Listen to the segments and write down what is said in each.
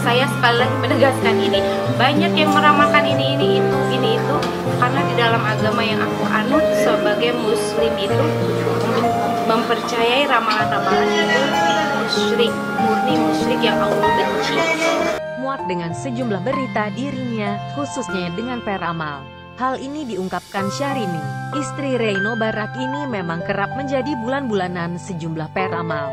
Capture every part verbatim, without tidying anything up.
saya sekali lagi menegaskan ini, banyak yang meramalkan ini, ini, itu, ini, itu, karena di dalam agama yang aku anut sebagai muslim itu, mempercayai ramalan-ramalan itu musyrik, murni musyrik yang Allah benci. Muak dengan sejumlah berita dirinya, khususnya dengan peramal. Hal ini diungkapkan Syahrini, istri Reino Barak ini memang kerap menjadi bulan-bulanan sejumlah peramal.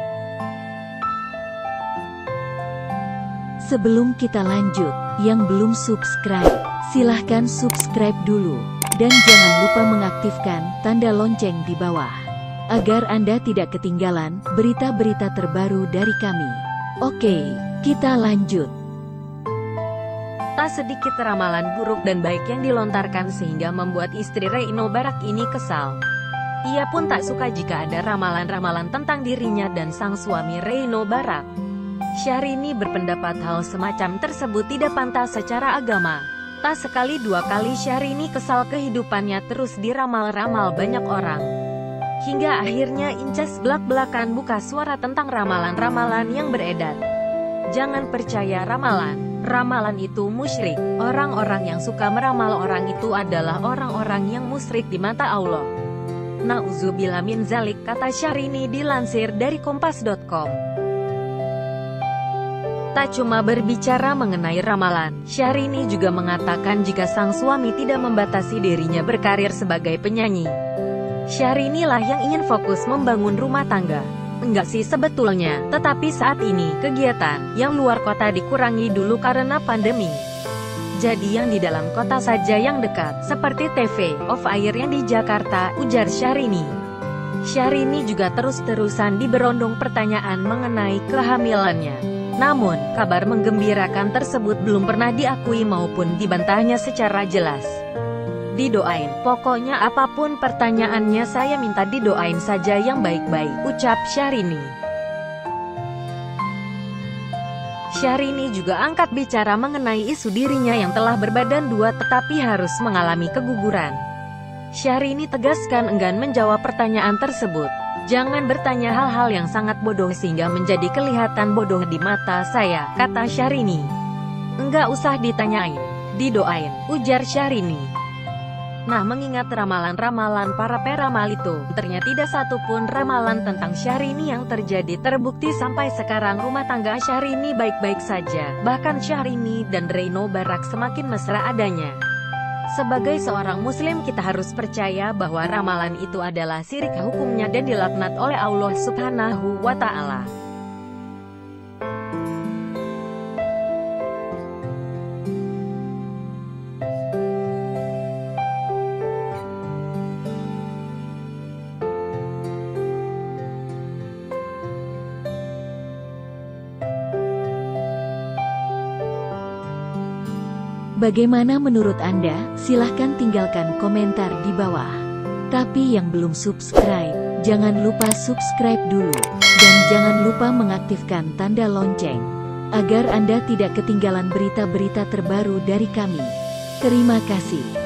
Sebelum kita lanjut, yang belum subscribe, silahkan subscribe dulu. Dan jangan lupa mengaktifkan tanda lonceng di bawah, agar Anda tidak ketinggalan berita-berita terbaru dari kami. Oke, kita lanjut. Tak sedikit ramalan buruk dan baik yang dilontarkan sehingga membuat istri Reino Barak ini kesal. Ia pun tak suka jika ada ramalan-ramalan tentang dirinya dan sang suami Reino Barak. Syahrini berpendapat hal semacam tersebut tidak pantas secara agama. Tak sekali dua kali Syahrini kesal kehidupannya terus diramal-ramal banyak orang. Hingga akhirnya Incas belak-belakan buka suara tentang ramalan-ramalan yang beredar. Jangan percaya ramalan. Ramalan itu musyrik. Orang-orang yang suka meramal orang itu adalah orang-orang yang musyrik di mata Allah. Nauzubillah min zalik, kata Syahrini dilansir dari kompas titik com. Tak cuma berbicara mengenai ramalan, Syahrini juga mengatakan jika sang suami tidak membatasi dirinya berkarir sebagai penyanyi. Syahrini lah yang ingin fokus membangun rumah tangga. Enggak sih sebetulnya, tetapi saat ini, kegiatan yang luar kota dikurangi dulu karena pandemi. Jadi yang di dalam kota saja yang dekat, seperti T V off air yang di Jakarta, ujar Syahrini. Syahrini juga terus-terusan diberondong pertanyaan mengenai kehamilannya. Namun, kabar menggembirakan tersebut belum pernah diakui maupun dibantahnya secara jelas. Didoain, pokoknya apapun pertanyaannya saya minta didoain saja yang baik-baik, ucap Syahrini. Syahrini juga angkat bicara mengenai isu dirinya yang telah berbadan dua tetapi harus mengalami keguguran. Syahrini tegaskan enggan menjawab pertanyaan tersebut. Jangan bertanya hal-hal yang sangat bodoh sehingga menjadi kelihatan bodoh di mata saya, kata Syahrini. Enggak usah ditanyain, didoain, ujar Syahrini. Nah, mengingat ramalan-ramalan para peramal itu, ternyata tidak satupun ramalan tentang Syahrini yang terjadi terbukti sampai sekarang. Rumah tangga Syahrini baik-baik saja, bahkan Syahrini dan Reino Barak semakin mesra adanya. Sebagai seorang muslim kita harus percaya bahwa ramalan itu adalah syirik hukumnya dan dilaknat oleh Allah Subhanahu wa Ta'ala. Bagaimana menurut Anda? Silahkan tinggalkan komentar di bawah. Tapi yang belum subscribe, jangan lupa subscribe dulu. Dan jangan lupa mengaktifkan tanda lonceng, agar Anda tidak ketinggalan berita-berita terbaru dari kami. Terima kasih.